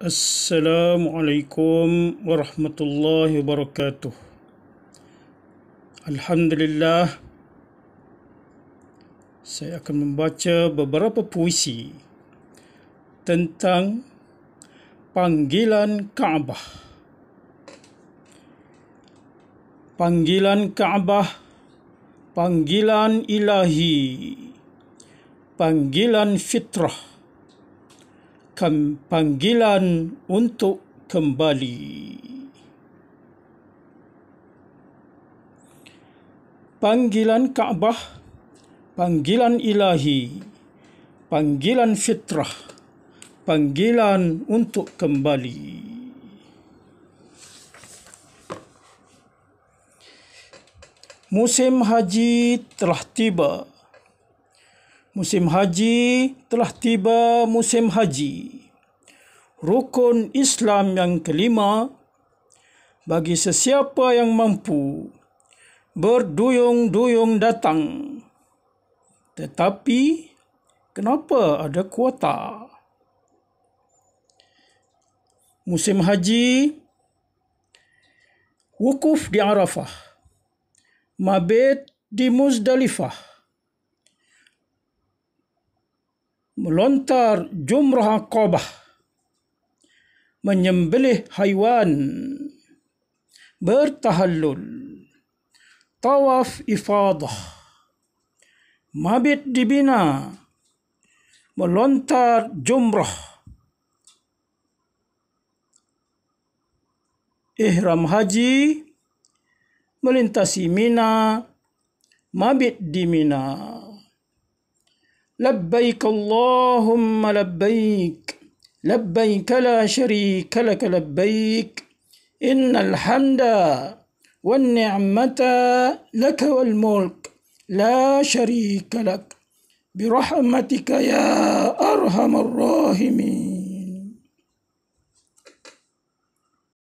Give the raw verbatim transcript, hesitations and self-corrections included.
Assalamualaikum warahmatullahi wabarakatuh. Alhamdulillah, saya akan membaca beberapa puisi tentang panggilan Kaabah. Panggilan Kaabah, panggilan ilahi, panggilan fitrah, panggilan untuk kembali. Panggilan Kaabah, panggilan ilahi, panggilan fitrah, panggilan untuk kembali. Musim haji telah tiba. Musim haji telah tiba, musim haji. Rukun Islam yang kelima bagi sesiapa yang mampu berduyung-duyung datang. Tetapi kenapa ada kuota? Musim haji, wukuf di Arafah, mabit di Muzdalifah, melontar jumrah Aqabah, menyembelih haiwan, bertahallul, tawaf ifadah, mabit di Mina, melontar jumrah, ihram haji, melintasi Mina, mabit di Mina. لبيك اللهم لبيك لبيك لا شريك لك لبيك إن الحمد والنعمة لك والملك لا شريك لك برحمتك يا أرحم الراحمين.